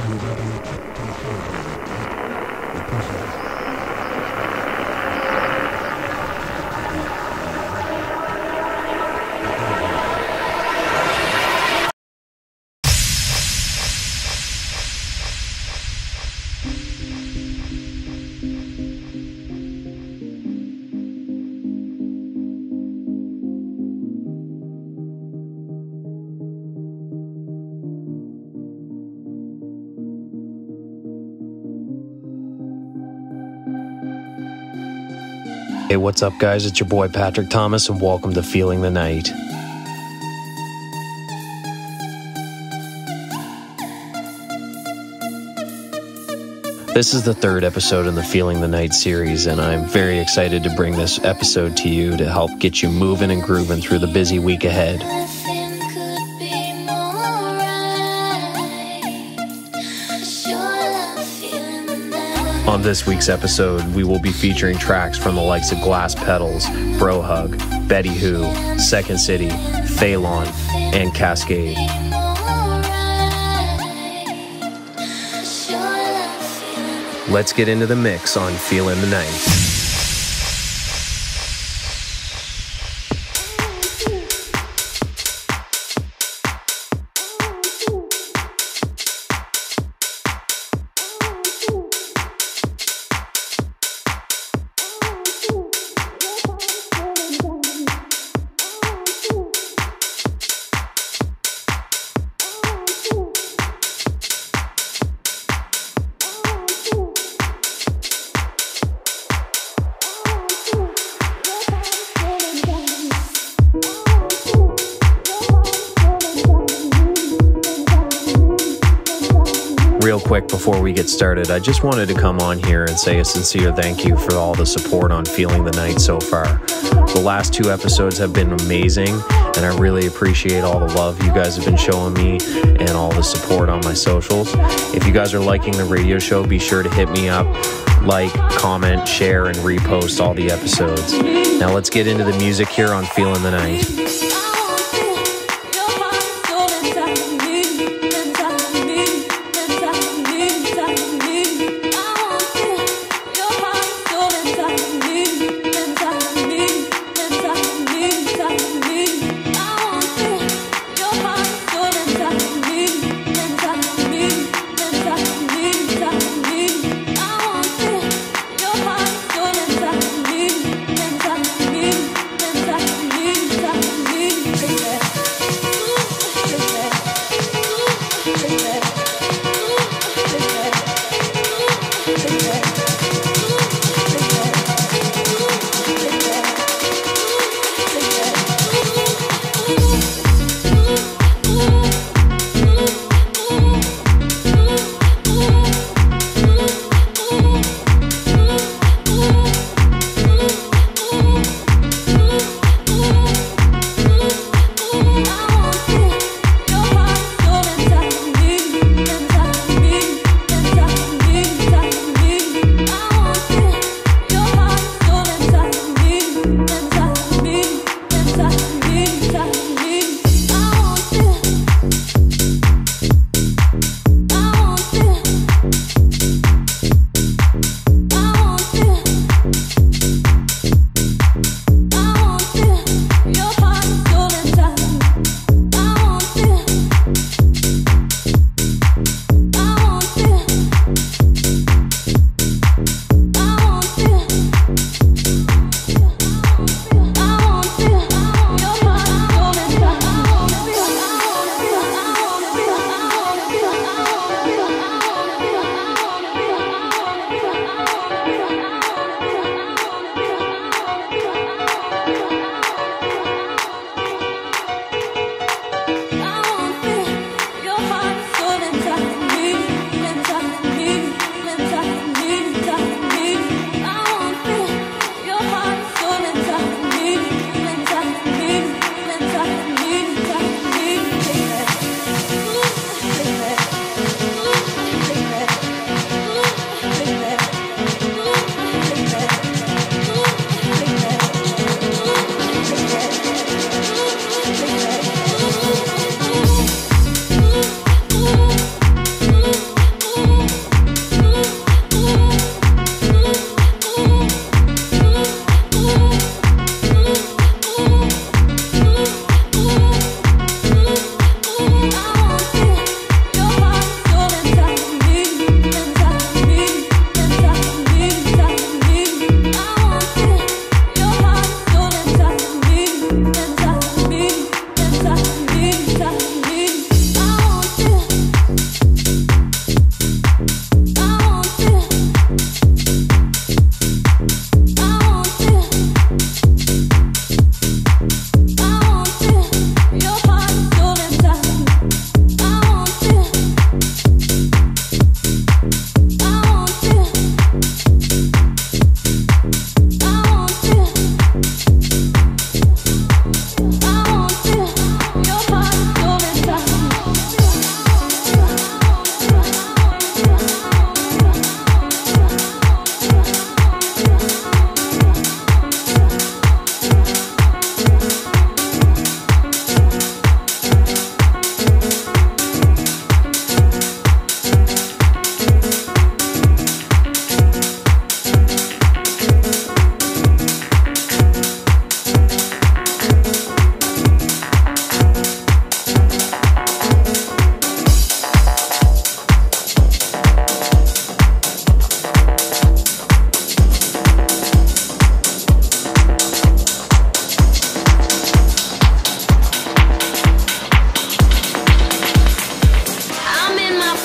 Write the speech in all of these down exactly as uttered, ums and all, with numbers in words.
Hey, what's up, guys? It's your boy Patrick Thomas, and welcome to Feeling the Night. This is the third episode in the Feeling the Night series, and I'm very excited to bring this episode to you to help get you moving and grooving through the busy week ahead. On this week's episode, we will be featuring tracks from the likes of Glass Pedals, Bro Hug, Betty Who, Second City, Phalon, and Cascade. Let's get into the mix on Feeling the Night. Real quick before we get started, I just wanted to come on here and say a sincere thank you for all the support on Feeling the Night so far. The last two episodes have been amazing, and I really appreciate all the love you guys have been showing me and all the support on my socials. If you guys are liking the radio show, be sure to hit me up, like, comment, share, and repost all the episodes. Now let's get into the music here on Feeling the Night. Stop me.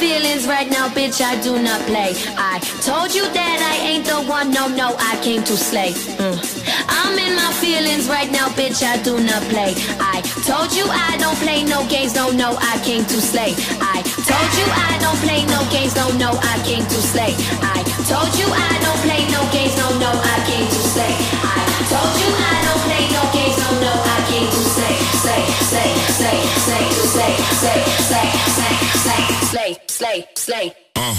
feelings right now, bitch, I do not play. I told you that I ain't the one, no, no, I came to slay. Mm. I'm in my feelings right now, bitch, I do not play. I told you I don't play no games, no, no, I came to slay. I told you I don't play no games, no, no, I came to slay. I told you I don't play no games, no, no, I came to slay. I told you I don't play no games, no, no, I came to slay, slay, slay, slay, slay, to slay, slay, slay, slay, slay, slay, slay, slay. Uh.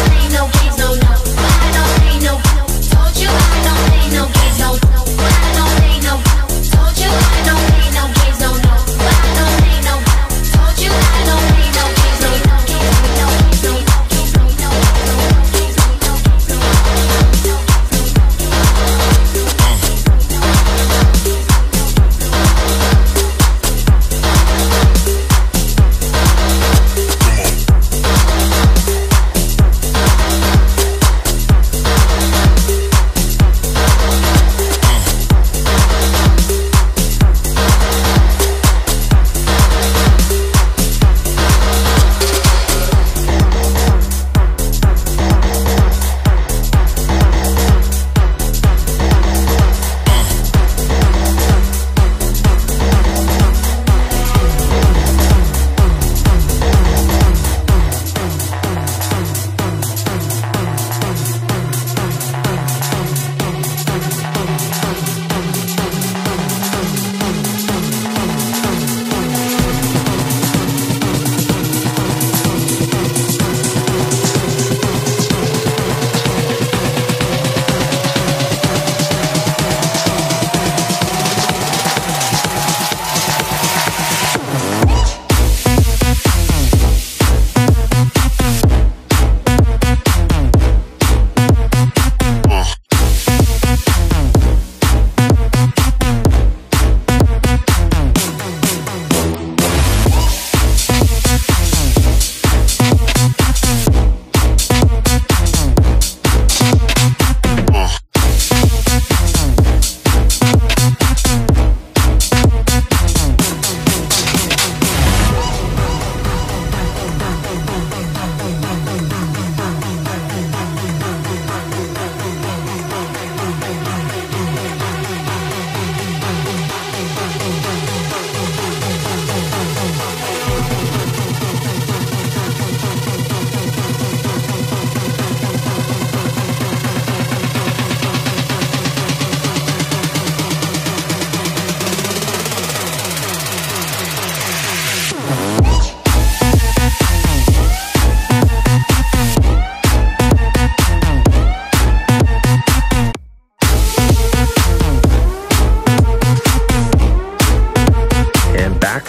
No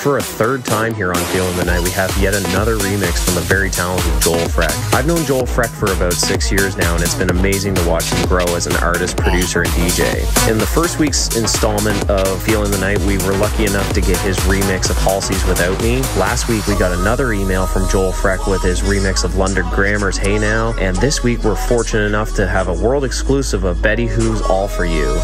for a third time here on Feeling the Night, we have yet another remix from the very talented Joel Freck. I've known Joel Freck for about six years now, and it's been amazing to watch him grow as an artist, producer, and D J. In the first week's installment of Feeling the Night, we were lucky enough to get his remix of Halsey's Without Me. Last week, we got another email from Joel Freck with his remix of London Grammar's Hey Now, and this week we're fortunate enough to have a world exclusive of Betty Who's All For You.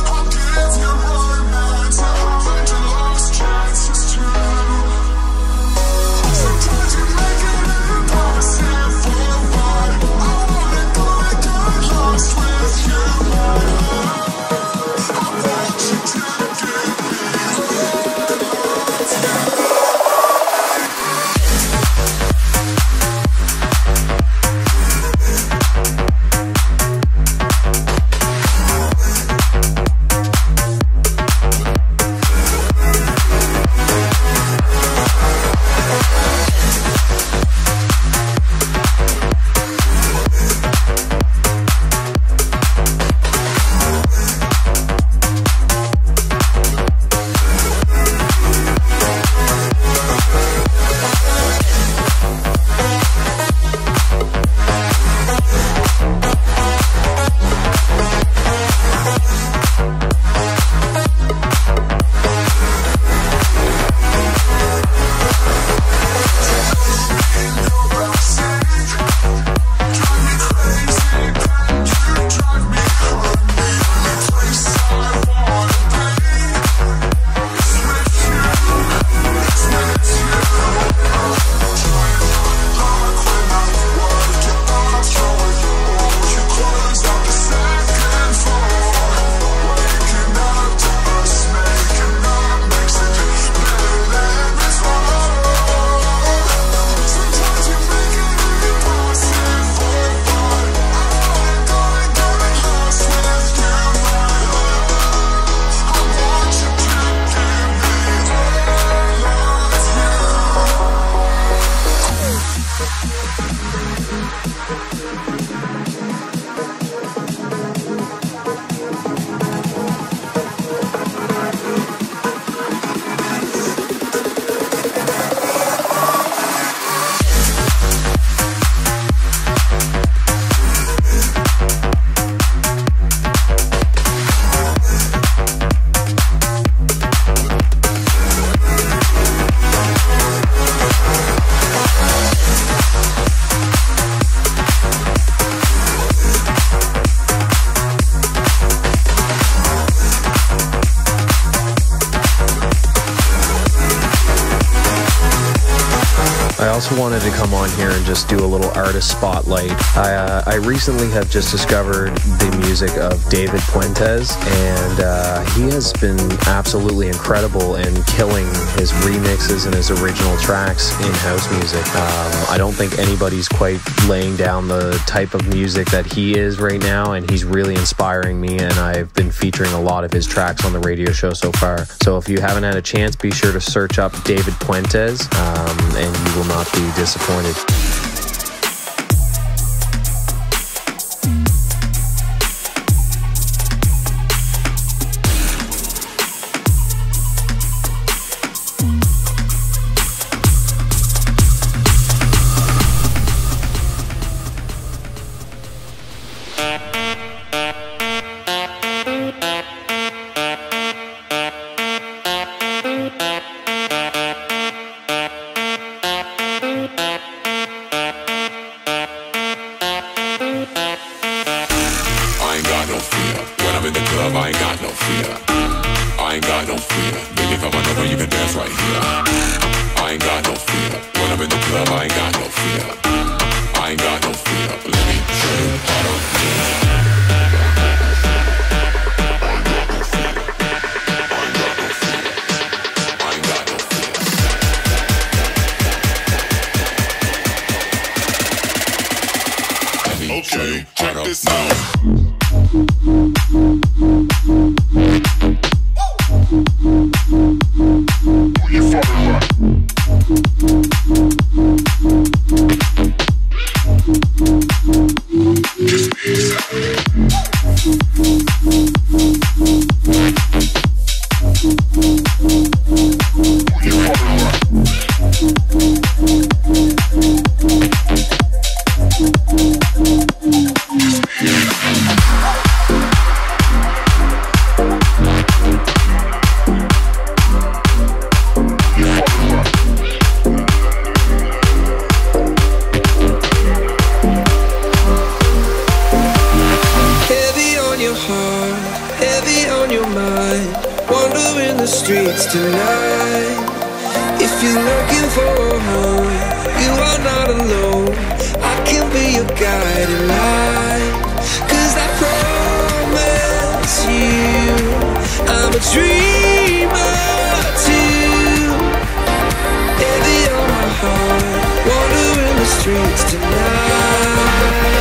Wanted to come on here and just do a little artist spotlight. I, uh, I recently have just discovered the music of David Puentes, and uh, he has been absolutely incredible in killing his remixes and his original tracks in house music. Um, I don't think anybody's quite laying down the type of music that he is right now, and he's really inspiring me, and I've been featuring a lot of his tracks on the radio show so far. So if you haven't had a chance, be sure to search up David Puentes, um, and you will not be disappointed. Okay, check this out. Just wander in the streets tonight. If you're looking for a home, you are not alone. I can be your guiding light, 'cause I promise you I'm a dreamer too. Heavy on my heart, wander in the streets tonight.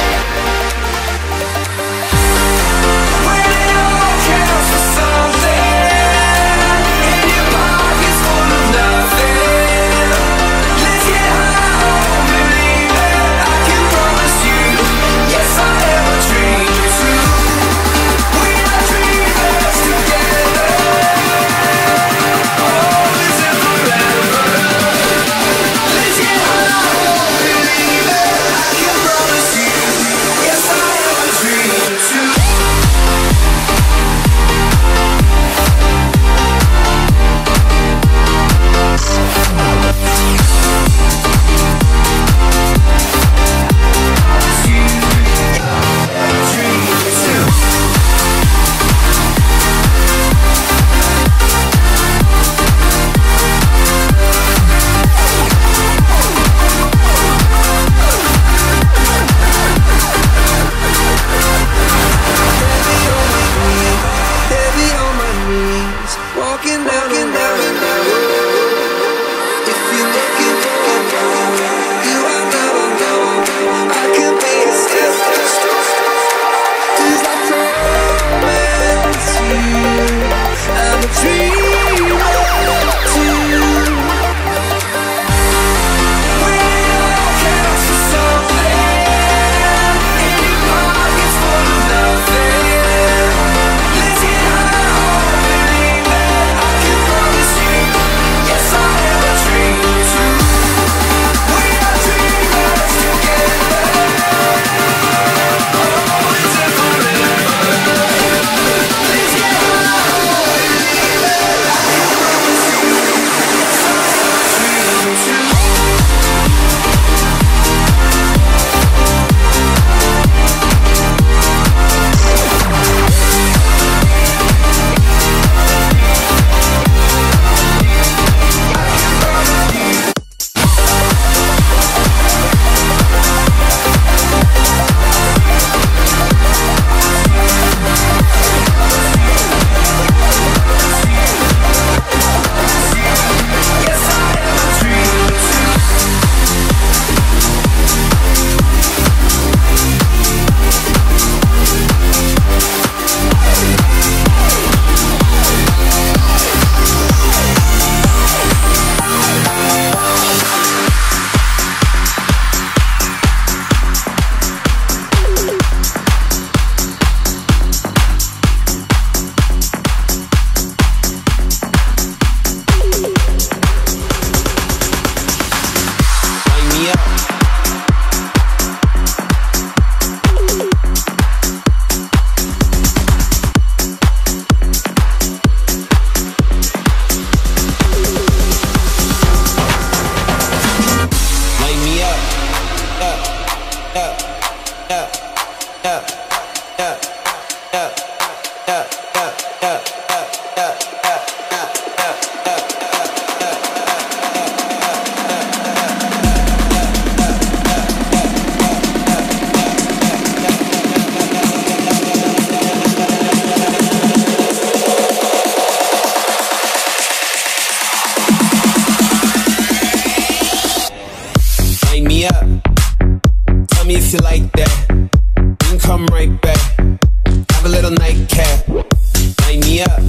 if you like that. You can come right back. Have a little nightcap. Light me up.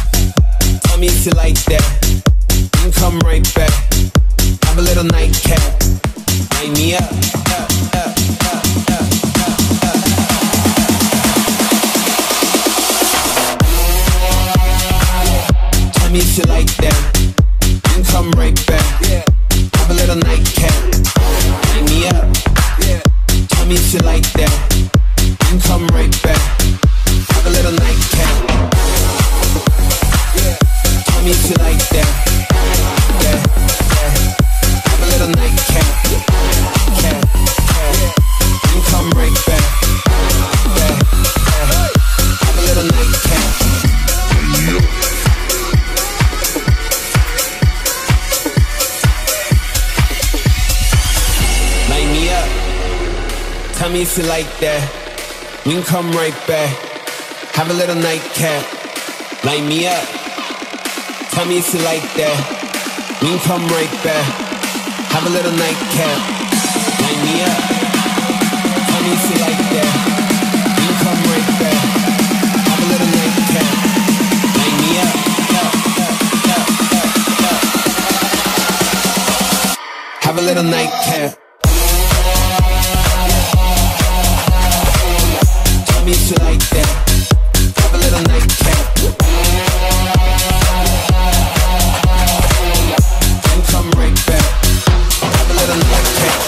Tell me if you like that. You can come right back. Have a little nightcap. Light me up. up, up, up, up, up, up. Tell me if you like that. You can come right back. Have a little nightcap. Light me up. Tell me if you like that. You can come right back. Have a little nightcap. Tell me if you like that. Yeah, yeah. Have a little nightcap. Cap, cap. You can come right back. Yeah, yeah. Have a little nightcap. me if you like that. We can come right back. Have a little nightcap. Light me up. Tell me if you like that. We can come right back. Have a little nightcap. Light me up. Tell me if you like that. We can come right back. Have a little nightcap. Light me up. Up, up, up, up, up. Have a little nightcap. Tell me if you like that. Have a little nightcap. Then come right back. Have a little nightcap.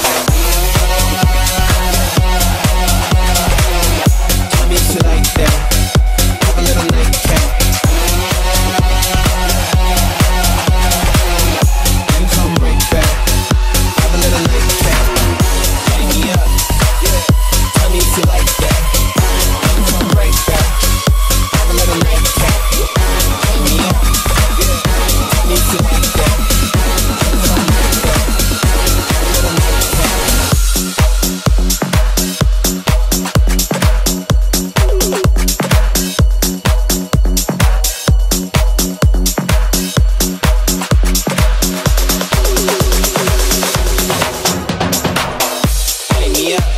Tell me if you like that. Have a little nightcap. Then come right back. Have a little nightcap. Light me up. Tell me if you like that. Come right back. Have a little nightcap. Light me up. Tell me if you like that. Come right back. Have a little nightcap. Light me up.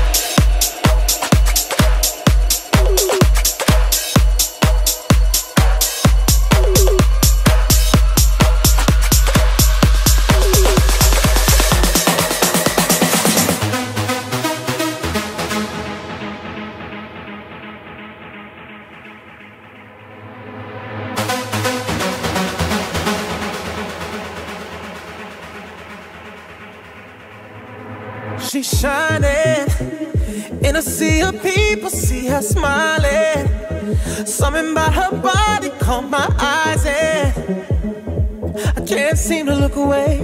She's shining in a sea of people, see her smiling. Something about her body caught my eyes and I can't seem to look away.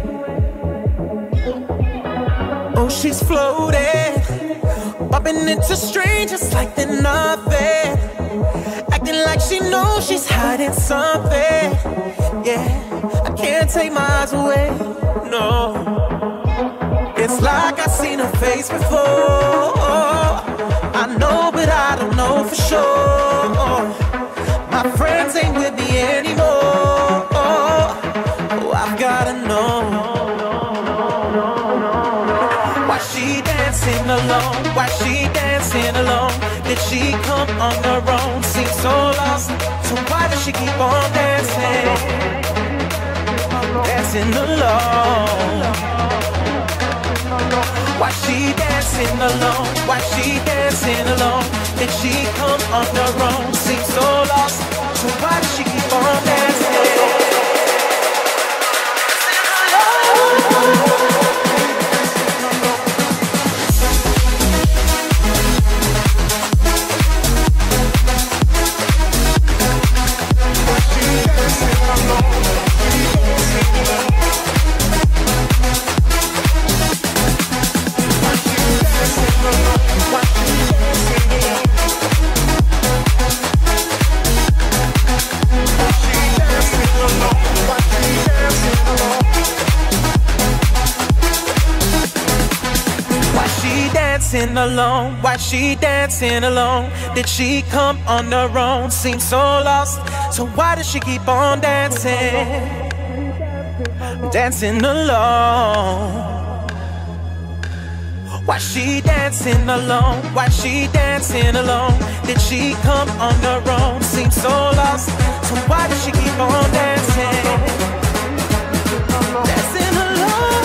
Oh, she's floating, bumping into strangers like they're nothing, acting like she knows she's hiding something. Yeah, I can't take my eyes away, no. It's like I've seen her face before. I know, but I don't know for sure. My friends ain't with me anymore. Oh, I've gotta know. Why she dancing alone? Why she dancing alone? Did she come on her own? Seems so lost. So why does she keep on dancing? Dancing alone. Why she dancing alone? Why she dancing alone? Did she come on her own? Seems so lost. So why does she keep on dancing? Dancing alone, why she dancing alone? Did she come on her own? Seems so lost. So why does she keep on dancing? Dancing alone. Why she dancing alone? Why she dancing alone? Did she come on her own? Seems so lost. So why does she keep on dancing? Dancing alone.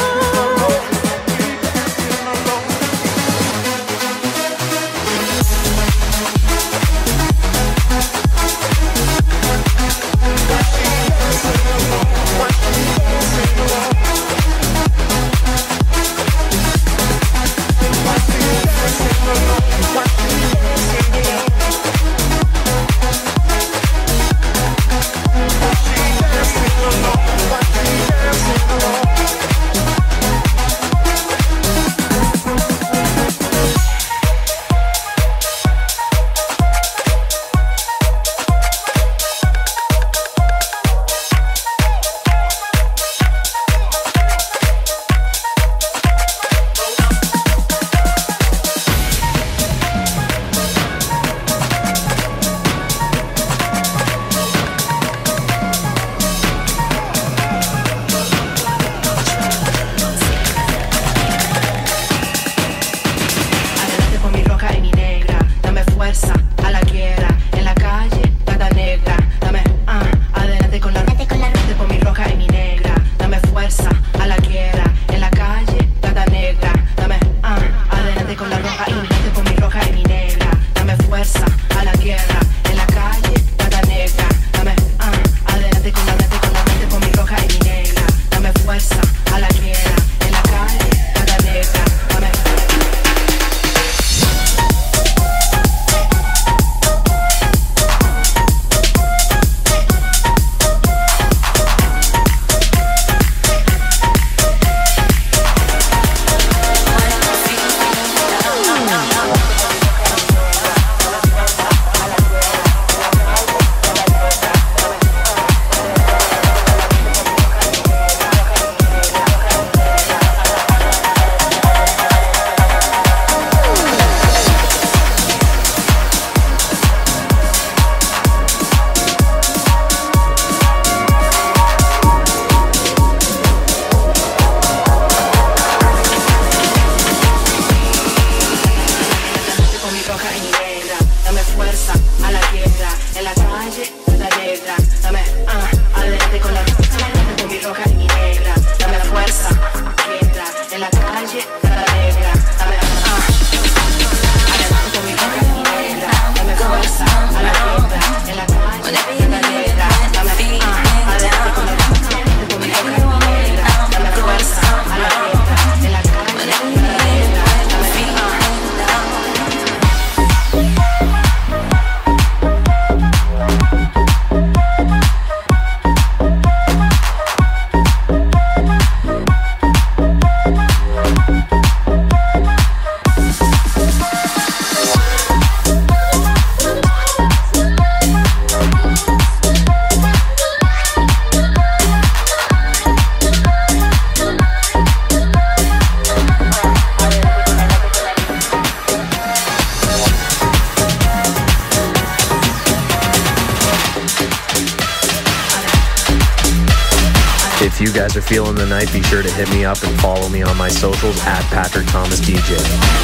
If you guys are feeling the night, be sure to hit me up and follow me on my socials at Patrick Thomas D J.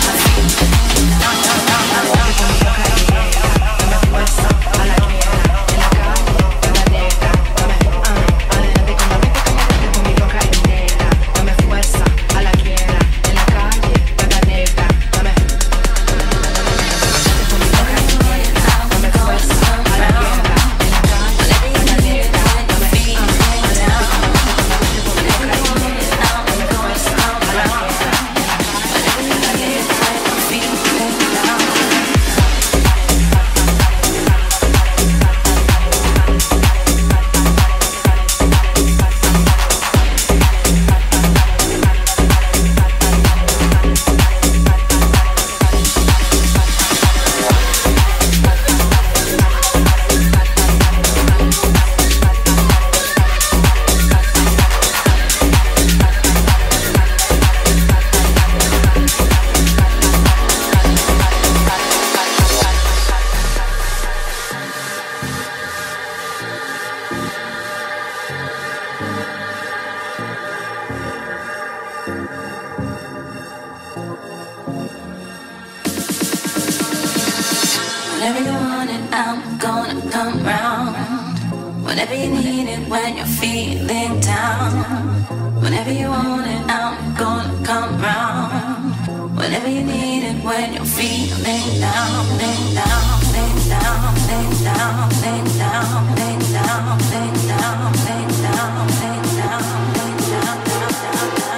Whenever you want it, I'm gonna come round. Whenever you need it, when you're feeling down. Whenever you want it, I'm gonna come round. Whenever you need it, when you're feeling down, laying down, laying down, laying down, laying down, laying down, laying down, laying down, laying down, laying down, down, down, down.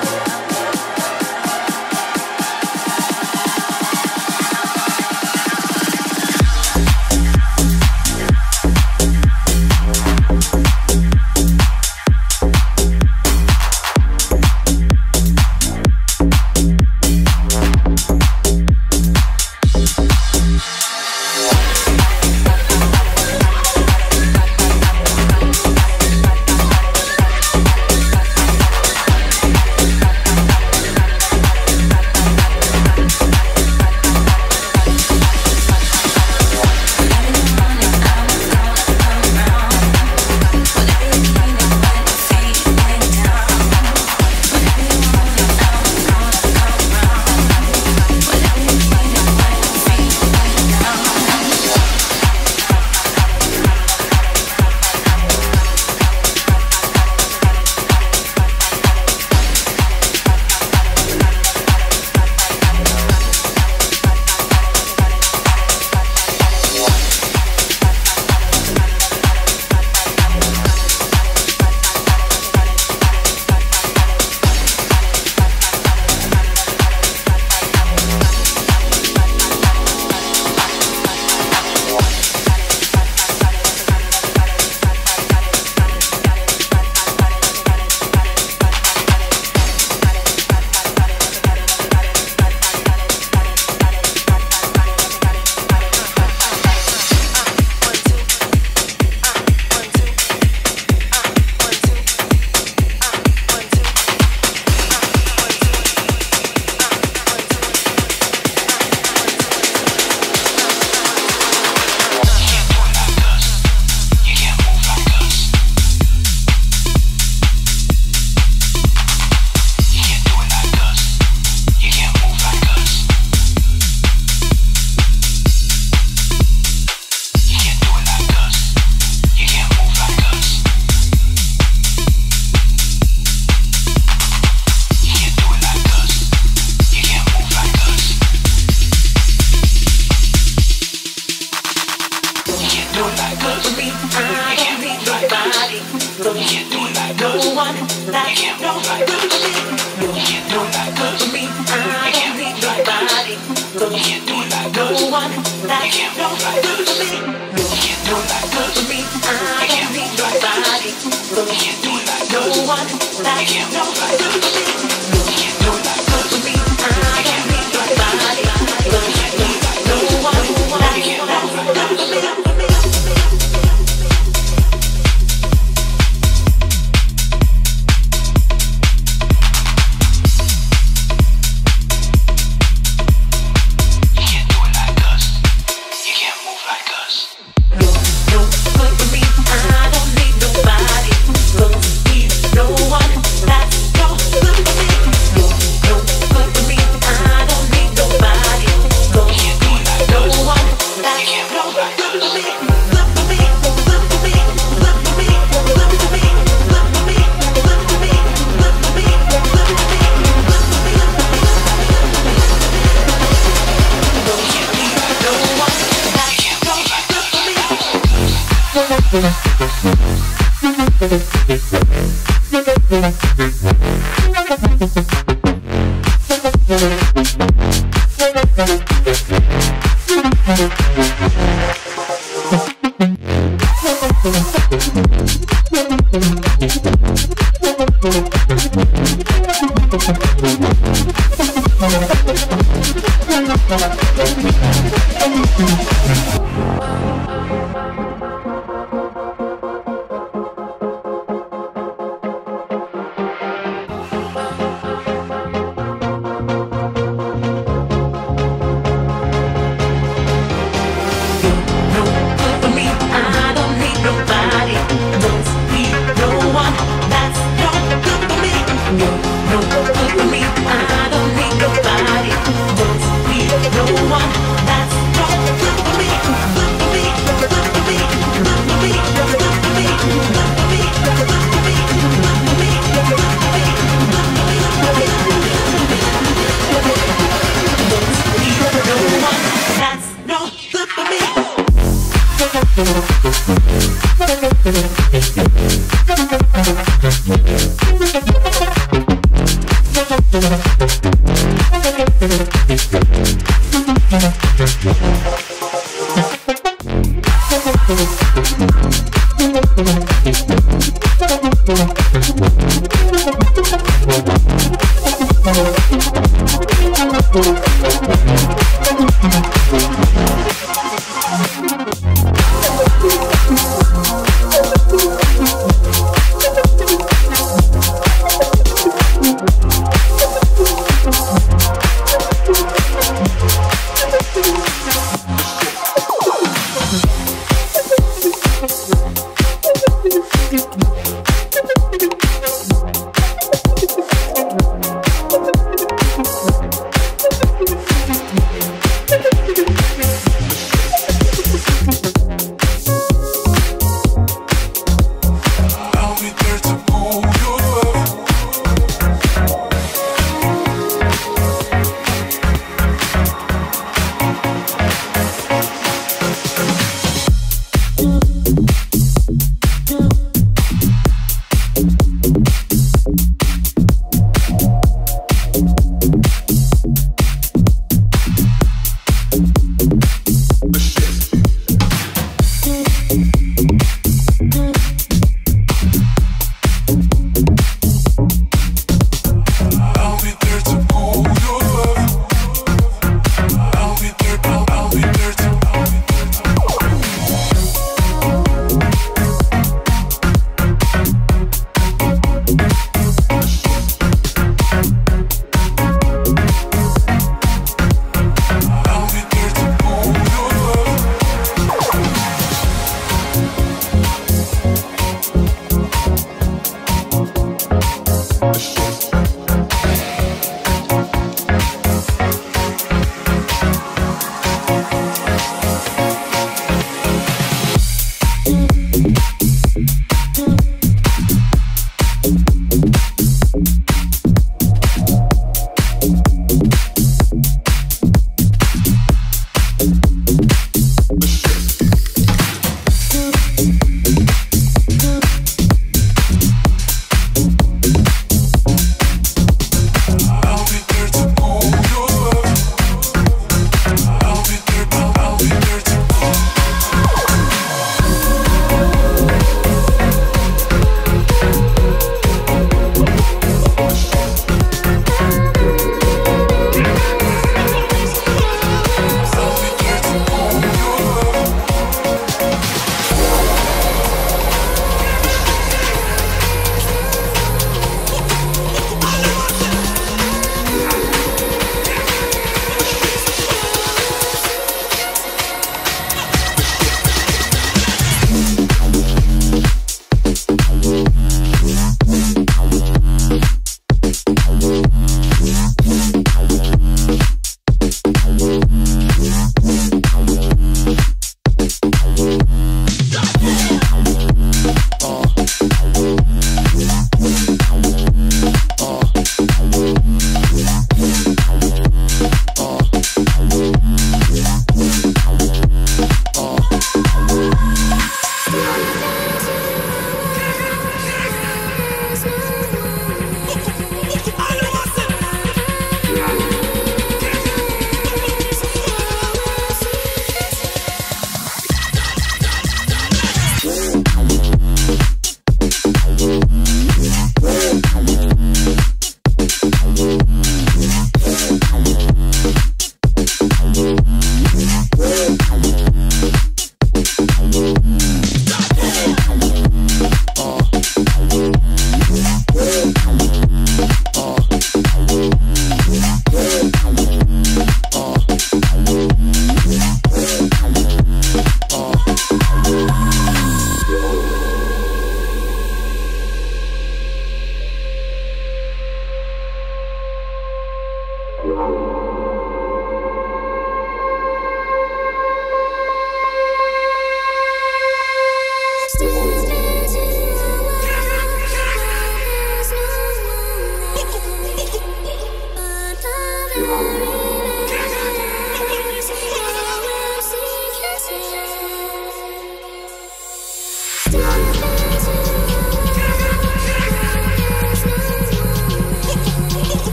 No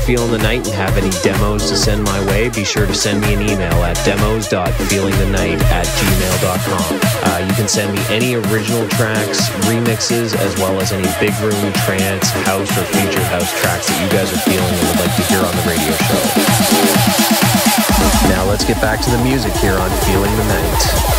Feeling the Night and have any demos to send my way, be sure to send me an email at demos dot feeling the night at gmail dot com. Uh, you can send me any original tracks, remixes, as well as any big room, trance, house, or future house tracks that you guys are feeling and would like to hear on the radio show. Now let's get back to the music here on Feeling the Night.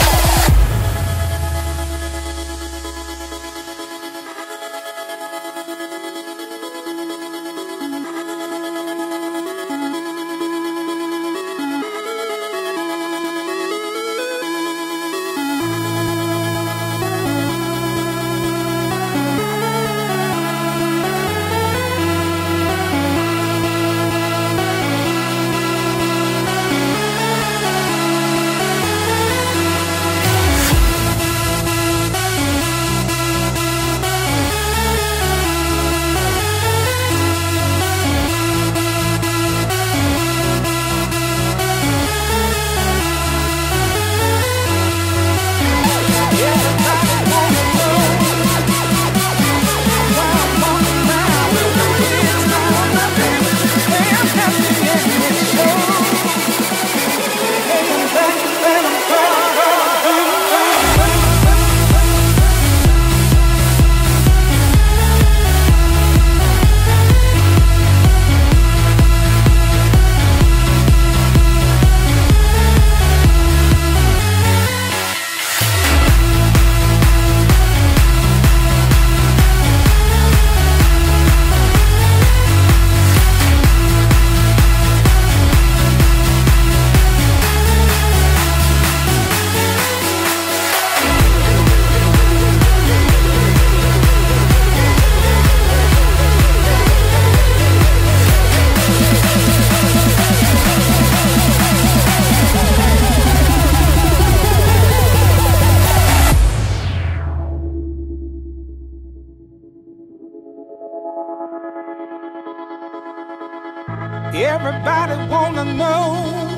Everybody wanna know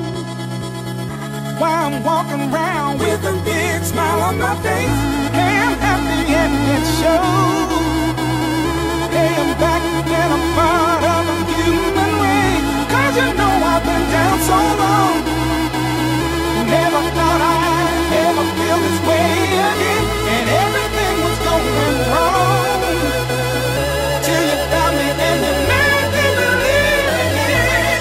why I'm walking around with a big smile on my face. Hey, I'm happy and it shows. Hey, I'm back and I'm part of a human race. 'Cause you know I've been down so long. Never thought I'd ever feel this way again. And everything was going wrong till you found me and you made me believe again.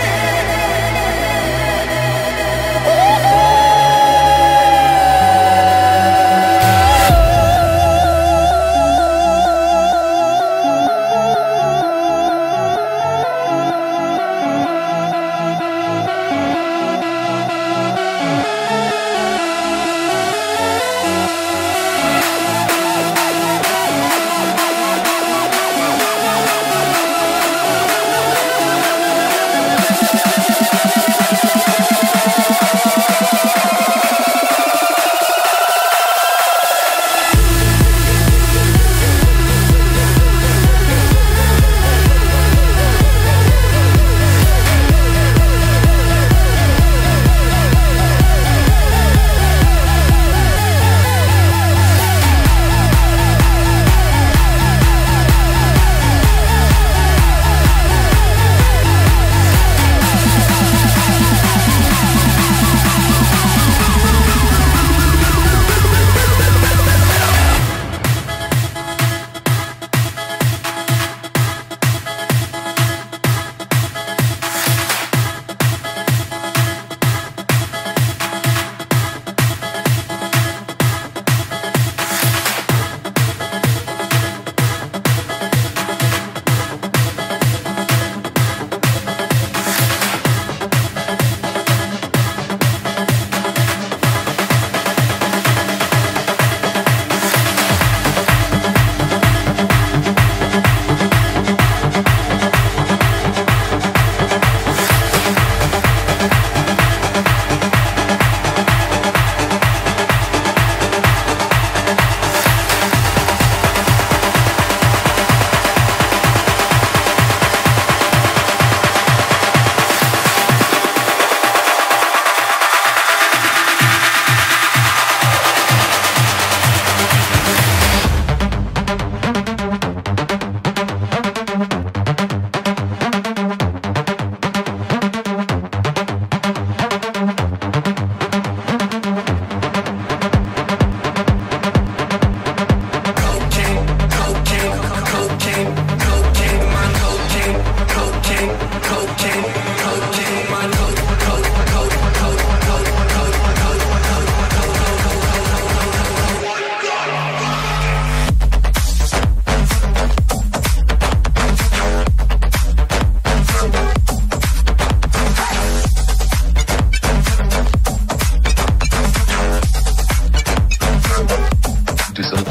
c'est ça.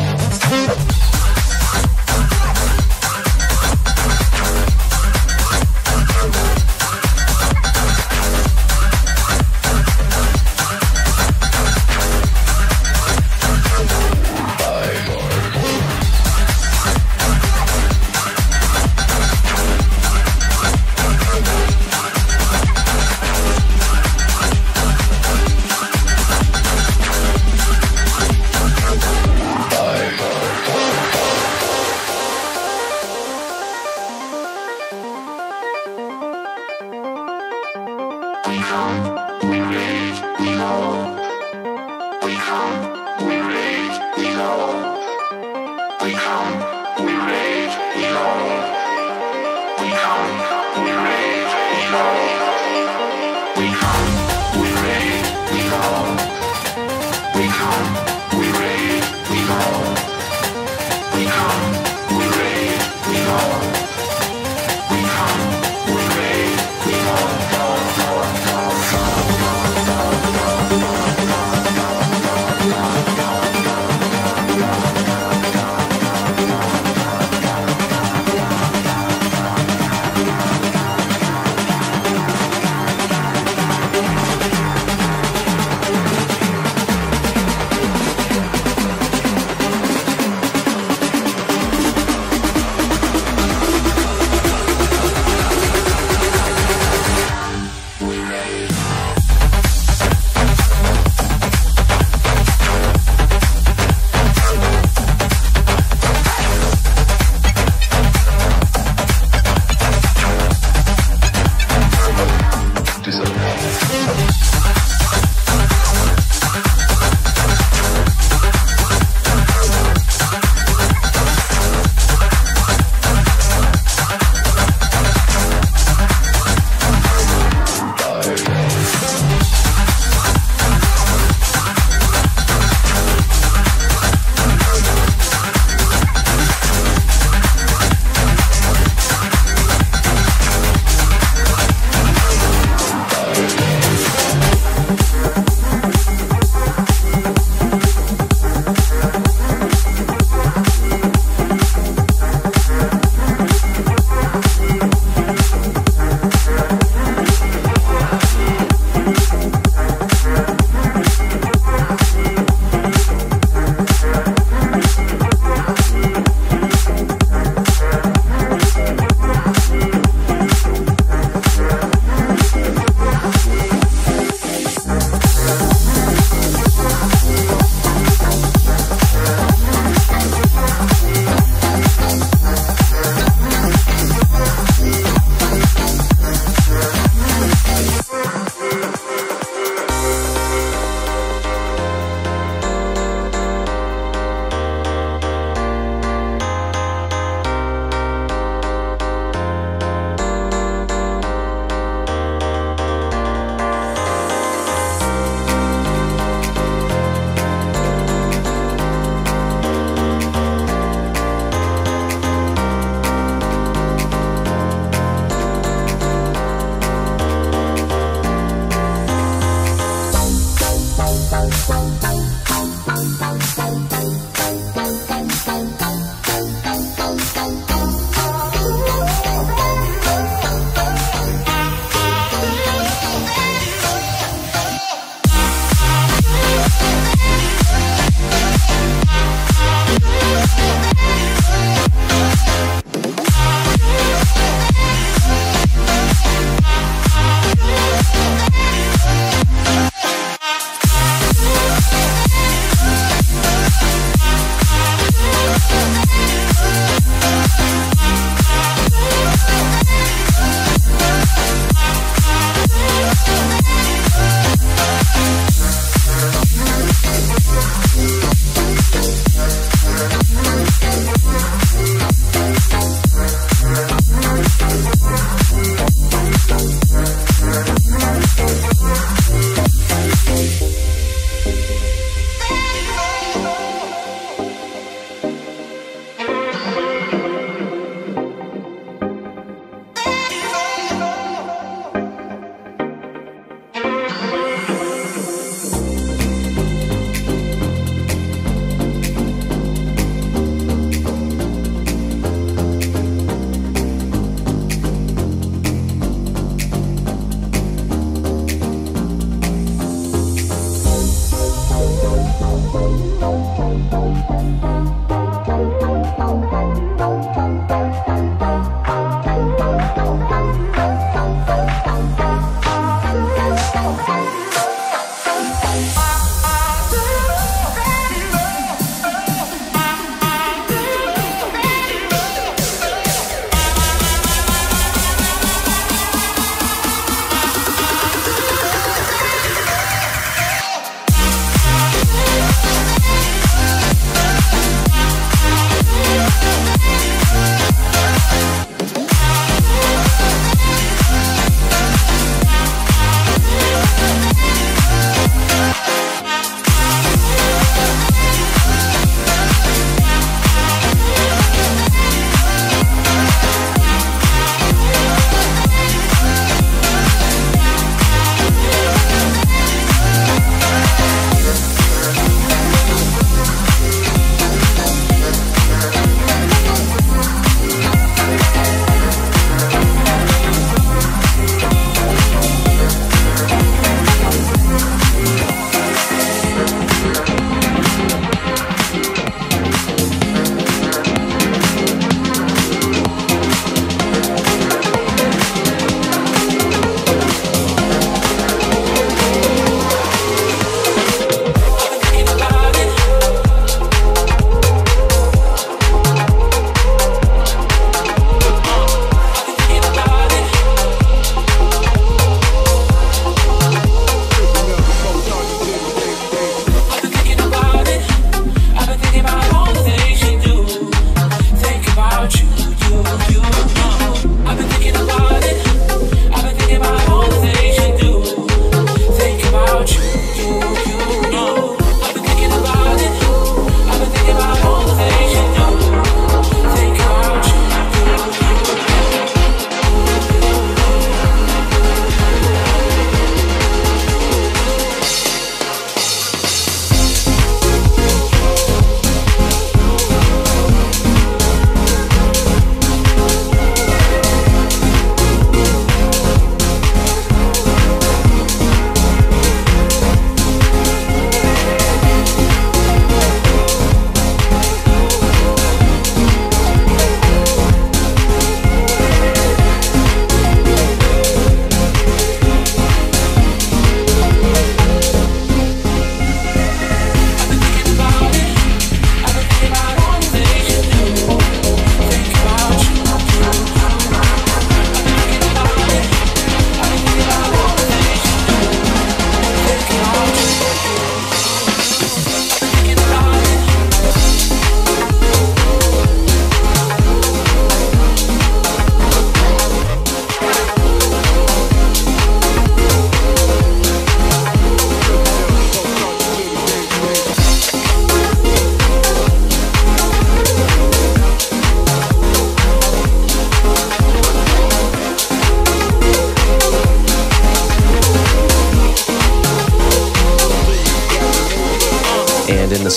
Bye.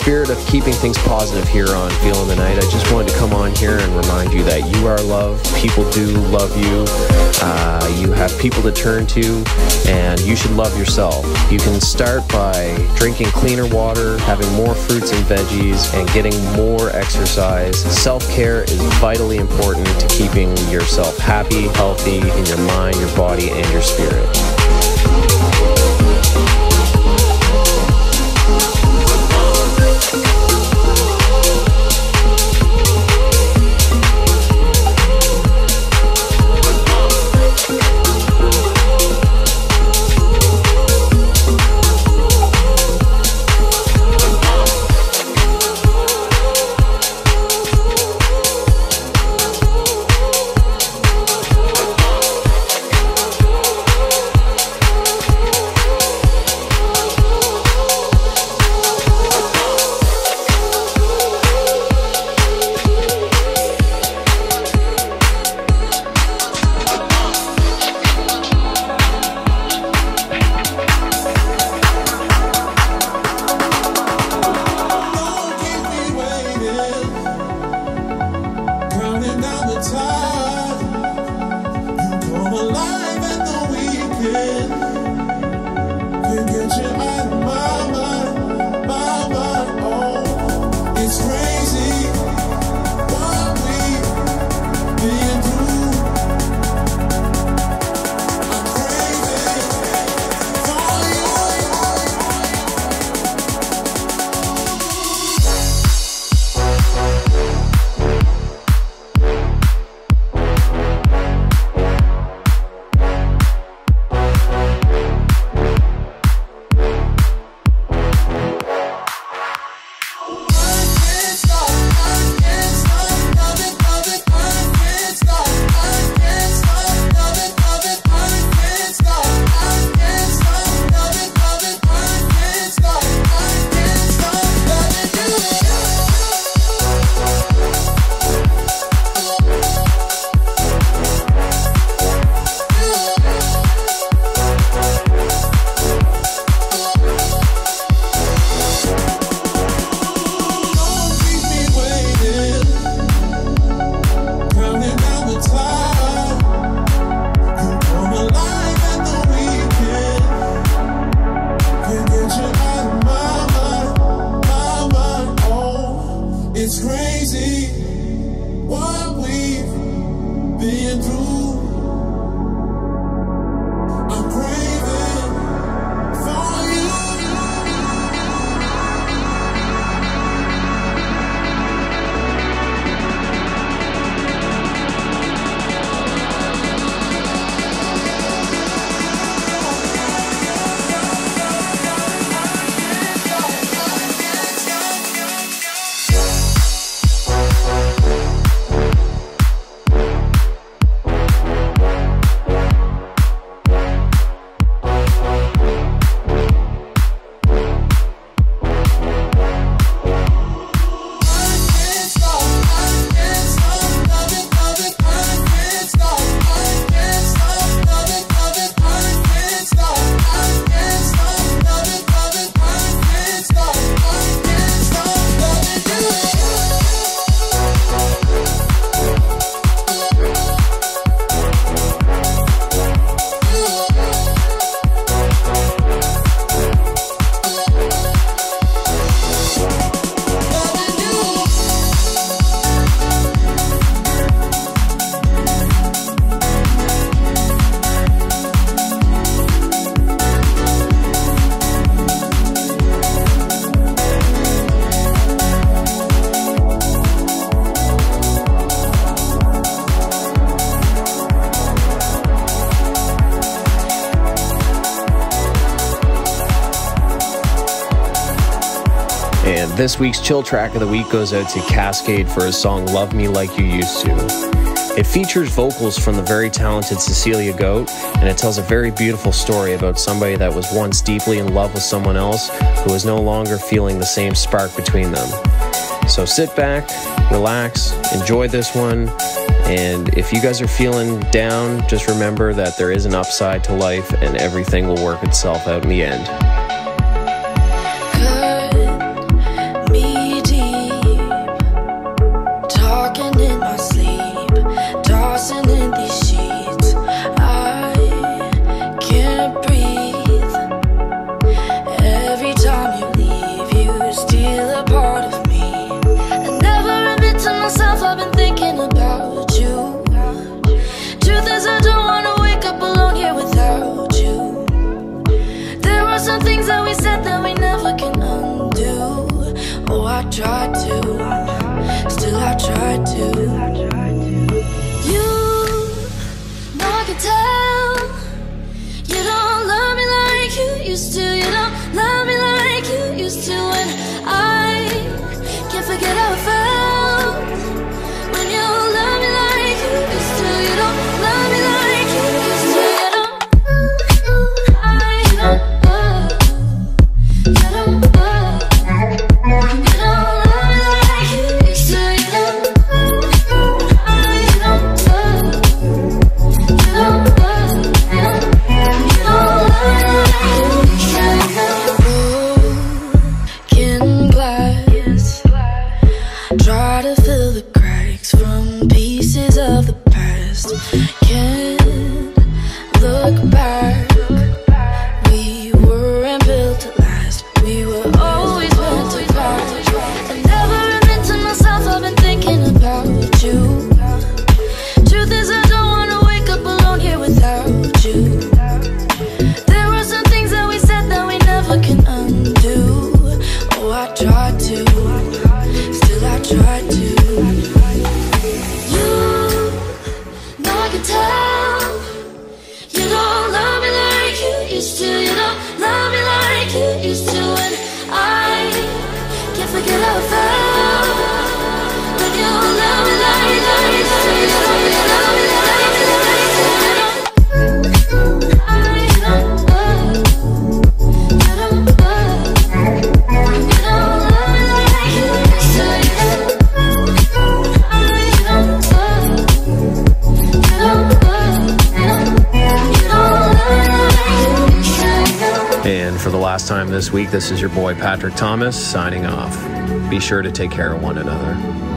spirit of keeping things positive here on Feeling the Night, I just wanted to come on here and remind you that you are loved. People do love you. Uh, you have people to turn to, and you should love yourself. You can start by drinking cleaner water, having more fruits and veggies, and getting more exercise. Self-care is vitally important to keeping yourself happy, healthy in your mind, your body, and your spirit. And this week's chill track of the week goes out to Cascade for his song Love Me Like You Used To. It features vocals from the very talented Cecilia Goat, and it tells a very beautiful story about somebody that was once deeply in love with someone else who is no longer feeling the same spark between them. So sit back, relax, enjoy this one, and if you guys are feeling down, just remember that there is an upside to life and everything will work itself out in the end. Could be I tried to. You know I can tell you don't love me like you used to. You don't love me like you used to. And I can't forget how it felt when you love me like you used to. You don't love me like you used to. You don't. I don't. Uh, you don't. Uh, you don't love me like you used to. You don't. I don't. Uh, you don't. Uh, you don't. You don't love me like you used to. Broken glass, try to fill the cracks from pieces of the past. Can't look back. We weren't built to last. We were always meant to part. I never admit to myself I've been thinking about you. Truth is I don't wanna wake up alone here without you. There were some things that we said that we never can undo. Oh, I tried to, still I tried to. You know I can tell you don't love me like you used to. You don't love me like you used to. And I can't forget how it felt when you love me like you used to. You don't love me like you used to. You don't. I don't. Uh, you don't. Uh, you don't love me like you used to. You don't. I don't. Uh, you don't. Uh, you don't. You don't love me like you used to. And for the last time this week, this is your boy Patrick Thomas signing off. Be sure to take care of one another.